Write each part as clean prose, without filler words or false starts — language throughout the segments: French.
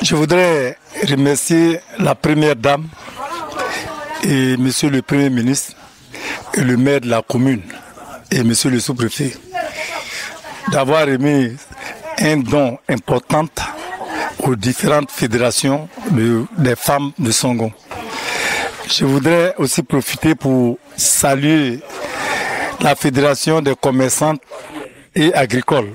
Je voudrais remercier la première dame et monsieur le premier ministre et le maire de la commune et monsieur le sous-préfet d'avoir remis un don important aux différentes fédérations des femmes de Songon. Je voudrais aussi profiter pour saluer la fédération des commerçantes et agricoles.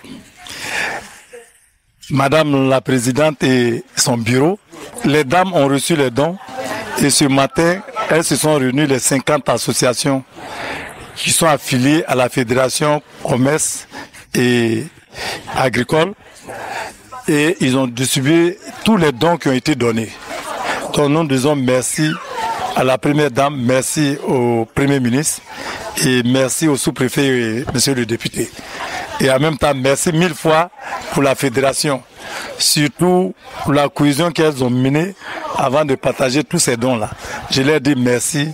Madame la présidente et son bureau, les dames ont reçu les dons et ce matin, elles se sont réunies les 50 associations qui sont affiliées à la fédération commerce et agricole et ils ont distribué tous les dons qui ont été donnés. Donc nous disons merci à la première dame, merci au premier ministre et merci au sous-préfet et monsieur le député. Et en même temps, merci 1000 fois pour la fédération, surtout pour la cohésion qu'elles ont menée avant de partager tous ces dons-là. Je leur dis merci.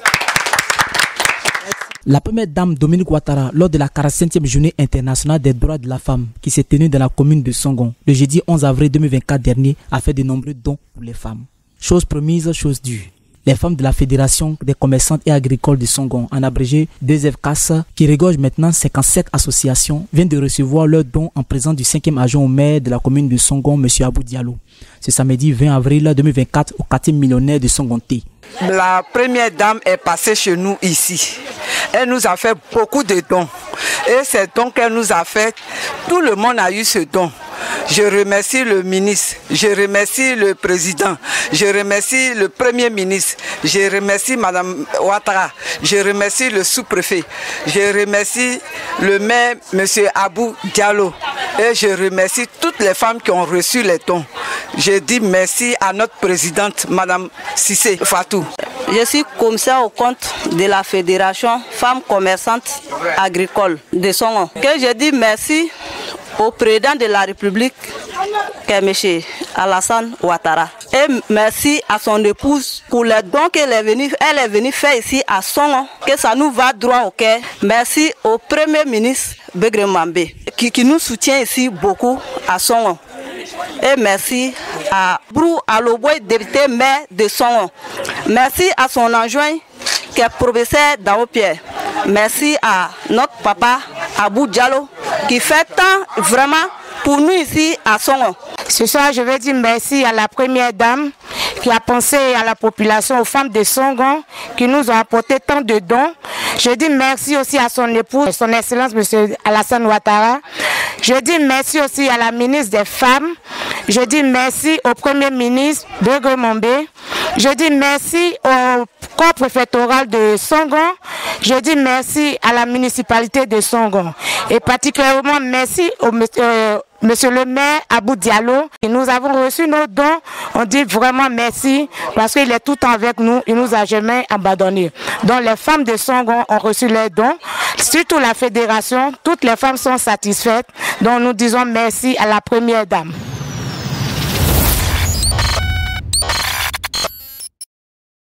La première dame Dominique Ouattara, lors de la 45e journée internationale des droits de la femme qui s'est tenue dans la commune de Songon, le jeudi 11 avril 2024 dernier, a fait de nombreux dons pour les femmes. Chose promise, chose due. Les femmes de la Fédération des commerçantes et agricoles de Songon, en abrégé 2FCAS, qui regorge maintenant 57 associations, viennent de recevoir leurs dons en présence du 5e adjoint au maire de la commune de Songon, M. Abou Diallo. Ce samedi 20 avril 2024 au quartier millionnaire de Songonté. La première dame est passée chez nous ici. Elle nous a fait beaucoup de dons. Et ces dons qu'elle nous a fait, tout le monde a eu ce don. Je remercie le ministre, je remercie le président, je remercie le premier ministre, je remercie Madame Ouattara, je remercie le sous-préfet, je remercie le maire Monsieur Abou Diallo et je remercie toutes les femmes qui ont reçu les dons. Je dis merci à notre présidente Madame Cissé Fatou. Je suis commissaire au compte de la Fédération Femmes Commerçantes Agricoles de Songon. Je dis merci au président de la République, qui est M. Alassane Ouattara. Et merci à son épouse pour les dons qu'elle est venue faire ici à Songon, que ça nous va droit au cœur. Merci au Premier ministre Begré Mambé, qui nous soutient ici beaucoup à Songon. Et merci à Brou Aloboy, député maire de Songon. Merci à son adjoint, qui est professeur Daopierre. Merci à notre papa Abou Diallo, qui fait tant vraiment pour nous ici à Songon. Ce soir, je veux dire merci à la première dame qui a pensé à la population, aux femmes de Songon, qui nous ont apporté tant de dons. Je dis merci aussi à son épouse, son excellence M. Alassane Ouattara. Je dis merci aussi à la ministre des Femmes. Je dis merci au Premier ministre Begré Mambé. Je dis merci au corps préfectoral de Songon. Je dis merci à la municipalité de Songon. Et particulièrement merci au Monsieur le maire Abou Diallo. Et nous avons reçu nos dons. On dit vraiment merci parce qu'il est tout le temps avec nous. Il ne nous a jamais abandonnés. Donc les femmes de Songon ont reçu leurs dons. Surtout la fédération. Toutes les femmes sont satisfaites. Donc nous disons merci à la première dame.